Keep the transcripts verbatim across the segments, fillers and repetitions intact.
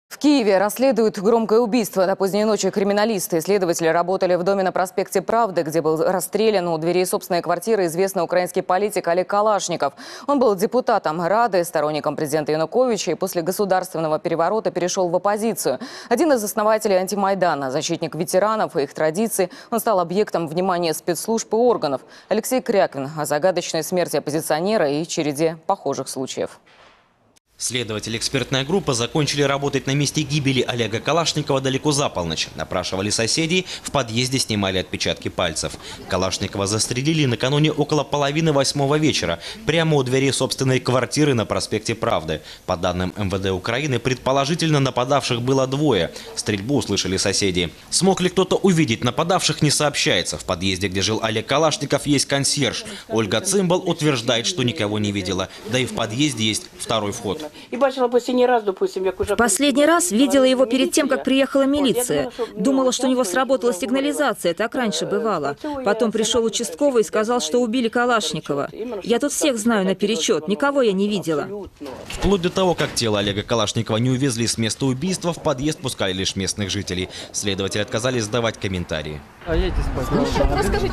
В Киеве расследуют громкое убийство. До поздней ночи криминалисты и следователи работали в доме на проспекте Правды, где был расстрелян у дверей собственной квартиры известный украинский политик Олег Калашников. Он был депутатом Рады, сторонником президента Януковича и после государственного переворота перешел в оппозицию. Один из основателей антимайдана, защитник ветеранов и их традиций, он стал объектом внимания спецслужб и органов. Алексей Кряквин о загадочной смерти оппозиционера и череде похожих случаев. Следователи экспертная группа закончили работать на месте гибели Олега Калашникова далеко за полночь. Опрашивали соседей, в подъезде снимали отпечатки пальцев. Калашникова застрелили накануне около половины восьмого вечера, прямо у двери собственной квартиры на проспекте Правды. По данным эм вэ дэ Украины, предположительно нападавших было двое. Стрельбу услышали соседи. Смог ли кто-то увидеть нападавших, не сообщается. В подъезде, где жил Олег Калашников, есть консьерж. Ольга Цимбал утверждает, что никого не видела. Да и в подъезде есть второй вход. Последний раз видела его перед тем, как приехала милиция. Думала, что у него сработала сигнализация, так раньше бывало. Потом пришел участковый и сказал, что убили Калашникова. Я тут всех знаю наперечет, никого я не видела. Вплоть до того, как тело Олега Калашникова не увезли с места убийства, в подъезд пускали лишь местных жителей. Следователи отказались сдавать комментарии. Расскажите,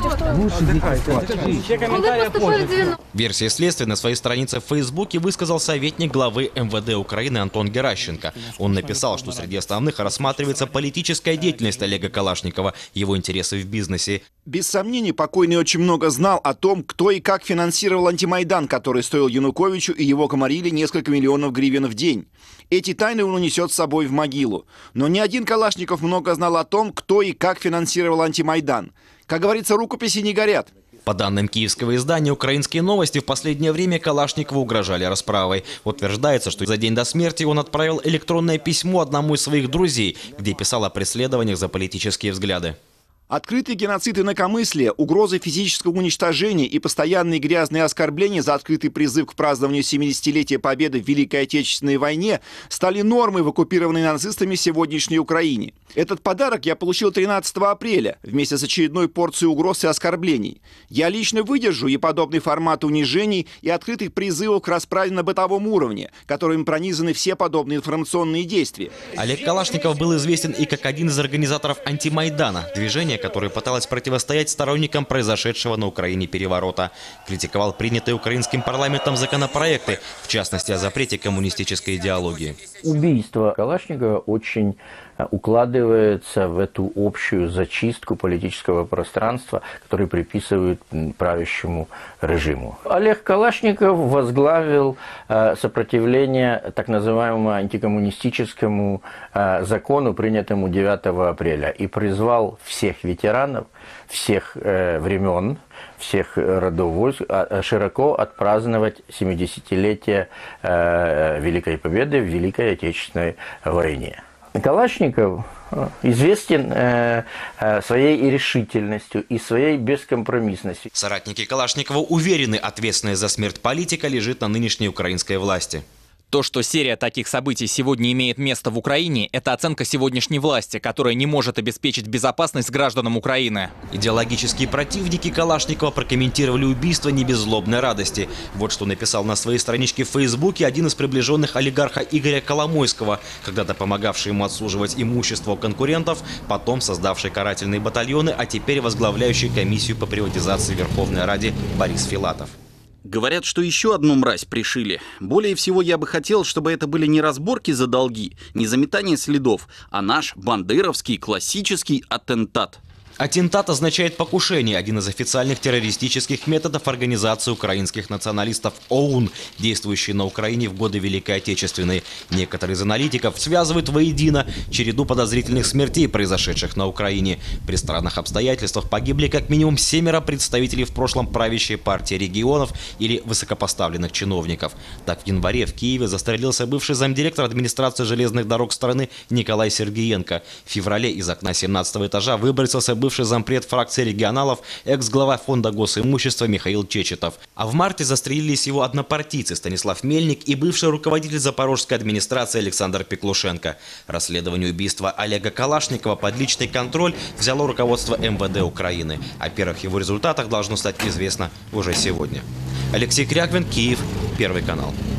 что... Версия следствия на своей странице в Фейсбуке высказал советник главы эм вэ дэ Украины Антон Геращенко. Он написал, что среди основных рассматривается политическая деятельность Олега Калашникова, его интересы в бизнесе. Без сомнений, покойный очень много знал о том, кто и как финансировал антимайдан, который стоил Януковичу и его комарили несколько миллионов гривен в день. Эти тайны он унесет с собой в могилу. Но ни один Калашников много знал о том, кто и как финансировал антимайдан. Как говорится, рукописи не горят. По данным киевского издания «Украинские новости», в последнее время Калашникову угрожали расправой. Утверждается, что за день до смерти он отправил электронное письмо одному из своих друзей, где писал о преследованиях за политические взгляды. Открытый геноцид инакомыслия, угрозы физического уничтожения и постоянные грязные оскорбления за открытый призыв к празднованию семидесятилетия победы в Великой Отечественной войне стали нормой в оккупированной нацистами сегодняшней Украине. Этот подарок я получил тринадцатого апреля вместе с очередной порцией угроз и оскорблений. Я лично выдержу и подобный формат унижений и открытых призывов к расправе на бытовом уровне, которыми пронизаны все подобные информационные действия. Олег Калашников был известен и как один из организаторов антимайдана, движения, которая пыталась противостоять сторонникам произошедшего на Украине переворота. Критиковал принятые украинским парламентом законопроекты, в частности о запрете коммунистической идеологии. Убийство Калашникова очень укладывается в эту общую зачистку политического пространства, которую приписывают правящему режиму. Олег Калашников возглавил сопротивление так называемому антикоммунистическому закону, принятому девятого апреля, и призвал всех ветеранов, всех времен, всех родов войск широко отпраздновать семидесятилетие Великой Победы в Великой Отечественной войне. Калашников известен э, э, своей решительностью и своей бескомпромиссностью. Соратники Калашникова уверены, ответственность за смерть политика лежит на нынешней украинской власти. То, что серия таких событий сегодня имеет место в Украине, это оценка сегодняшней власти, которая не может обеспечить безопасность гражданам Украины. Идеологические противники Калашникова прокомментировали убийство не без злобной радости. Вот что написал на своей страничке в Фейсбуке один из приближенных олигарха Игоря Коломойского, когда-то помогавший ему отслуживать имущество у конкурентов, потом создавший карательные батальоны, а теперь возглавляющий комиссию по приватизации в Верховной Раде Борис Филатов. Говорят, что еще одну мразь пришили. Более всего я бы хотел, чтобы это были не разборки за долги, не заметание следов, а наш бандеровский классический аттентат. Аттентат означает покушение, один из официальных террористических методов организации украинских националистов ОУН, действующей на Украине в годы Великой Отечественной. Некоторые из аналитиков связывают воедино череду подозрительных смертей, произошедших на Украине. При странных обстоятельствах погибли как минимум семеро представителей в прошлом правящей партии регионов или высокопоставленных чиновников. Так, в январе в Киеве застрелился бывший замдиректора администрации железных дорог страны Николай Сергиенко. В феврале из окна семнадцатого этажа выбросился бывший бывший зампред фракции регионалов, экс-глава фонда госимущества Михаил Чечетов. А в марте застрелились его однопартийцы Станислав Мельник и бывший руководитель запорожской администрации Александр Пеклушенко. Расследование убийства Олега Калашникова под личный контроль взяло руководство эм вэ дэ Украины. О первых его результатах должно стать известно уже сегодня. Алексей Кряквин, Киев, Первый канал.